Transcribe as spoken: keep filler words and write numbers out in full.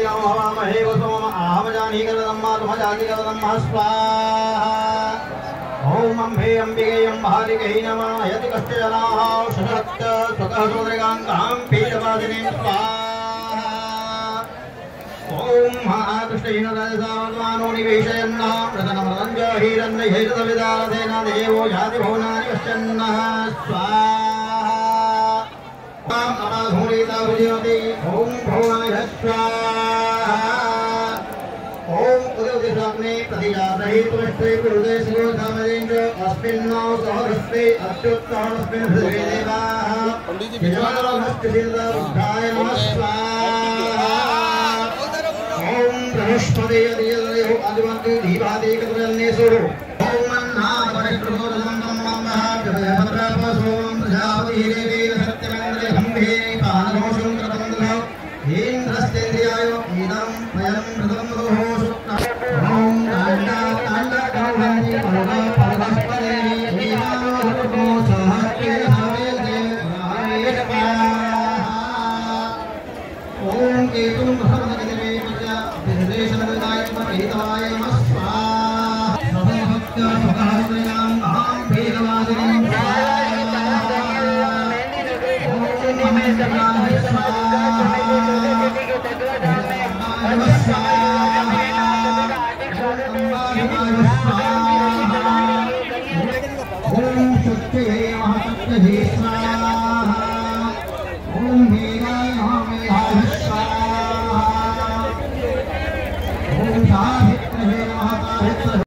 हवामहे वसोम आहम जानी करदम्मा तुम जानी करदम्मा स्वाहा ओम अंबे अंबिके अंबालिके नमः यति कष्ट जनाः शशक्त स्वतः सोदरिकांगां पीठवादिनीं स्वाहा ओम महाकृष्णेन रजसावत्मानो निवेशयन्नः प्रतनमरञ्ज हिरण्यैरतविदारथेन देवो याति भुवनानि पश्यन्नः स्वाहा अमाधूरिता भुजयति ओम भवाय स्वाहा ओम उदयदिशाग्ने प्रतिजातहि तुष्टे गुरुदेशो धामदेन्द्र अस्मिन्नो सहस्ते अत्युत्तमस्मिन् हृदये देवाः यजमानोऽस्तिर्दाय नमः स्वाहा ओम बृहस्पति यदियो आदिवन्ति दीपादि कत्रन्नेषु ओम अन्नादपरिकृतोदमं ममः जयभद्रपसों प्रजापति देवेन सत्यमेन्द्रे हम्भे पानघोषं कृतमन्दः इन्द्रस्तेन्द्रियाय इदं वयं कृतं रोः सुप्तः ओम ताण्डा ताण्डा कौहनि परगा परगस्पदे एवानो सुतो सहस्ते हवेदे रामेश ओम केतुं भगवते पचा विदेशनदाय पतिताय नमः स्वाहा सर्वभक्त सुखहस्त्यां अहं भीरवादिनीं ओम शक्ति महाशक्ति